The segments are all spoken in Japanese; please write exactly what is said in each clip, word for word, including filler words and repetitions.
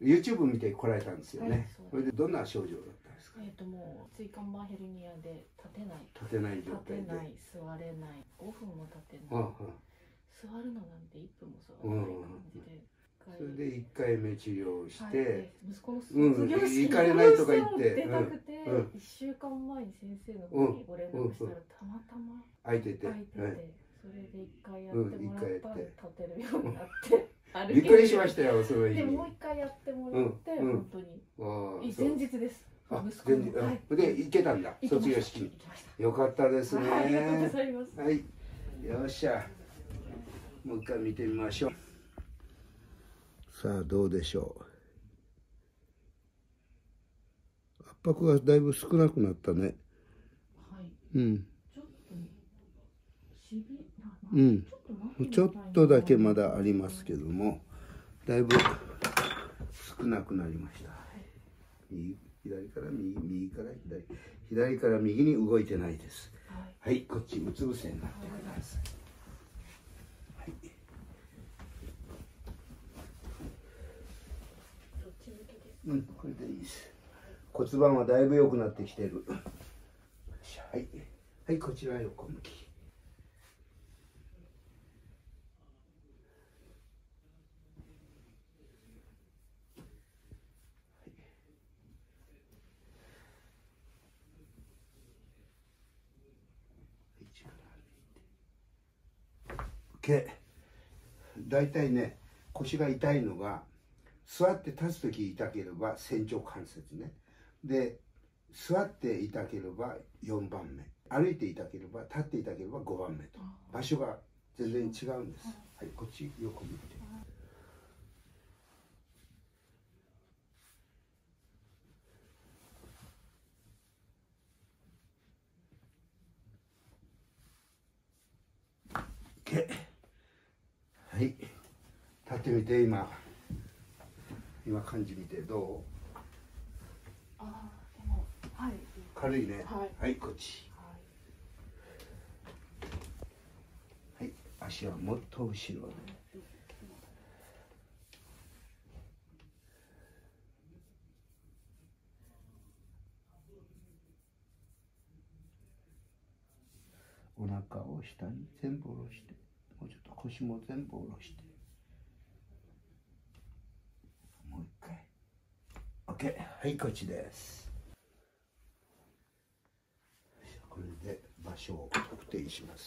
ユーチューブ 見て来られたんですよね。 はい、 それでどんな症状だったんですか。 えっともう椎間板ヘルニアで立てない。 立てない状態で。 立てない、座れない、ごふんも立てない。 ああ、 座るのなんていっぷんも座らない感じで。 それでいっかいめ治療して、はい、 息子の卒業式に行かれないとか言って出たくて、いっしゅうかんまえに先生の方にご連絡したらたまたま空いてて、 空いてて、それでいっかいやってもらったら立てるようになって、 びっくりしましたよ、それ。 でもういっかいやってもらって、本当に前日です。 あ、前日で行けたんだ、卒業式に。よかったですね。 ありがとうございます。 はい、よっしゃ、もう一回見てみましょう。さあどうでしょう。圧迫がだいぶ少なくなったね。 はい。 うん。 ちょっとしび、 うん。ちょっとだけまだありますけども、だいぶ少なくなりました。右、左から右、右から左、左から右に動いてないです。はい、はい、こっちうつ伏せになってください。はい。うん、これでいいです。骨盤はだいぶ良くなってきてる。はい、はい、こちら横向き。OK。だいたいね、腰が痛いのが、座って立つとき痛ければ仙腸関節ね。で、座って痛ければよんばんめ。歩いて痛ければ、立って痛ければごばんめと。場所が全然違うんです。はい、こっち横向いて。OK。はい。立ってみて、今。今感じ見てどう？ ああ、でも、はい。 軽いね。 はい、 はい、こっち。はい、足はもっと後ろで。お腹を下に全部下ろして、もうちょっと腰も全部下ろして。もう一回。OK。はい、こっちです。これで場所を特定します。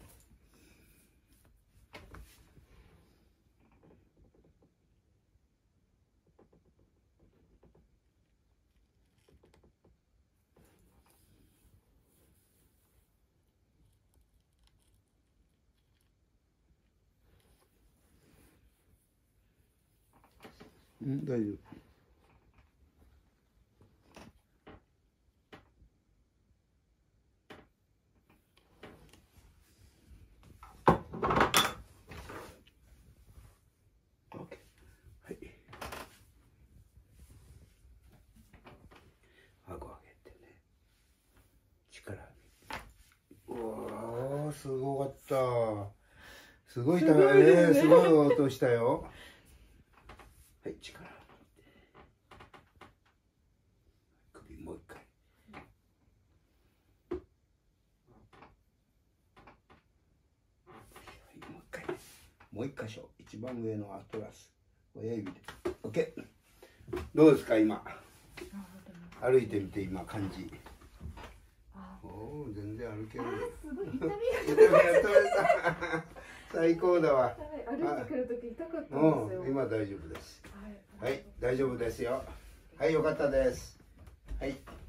うん、大丈夫。顎上げてね。力に。うわー、すごかった。すごい高いね。すごい音したよ。はい、力。首もう一回。はい、もう一回。もう一箇所。一番上のアトラス。親指で。OK。どうですか、今。歩いてみて、今、感じ。おお、全然歩ける。 すごい痛みが。 痛みが取れた。最高だわ。 歩いてくるとき痛かったんですよ。 今大丈夫です。はい、大丈夫ですよ。はい、よかったです。はい。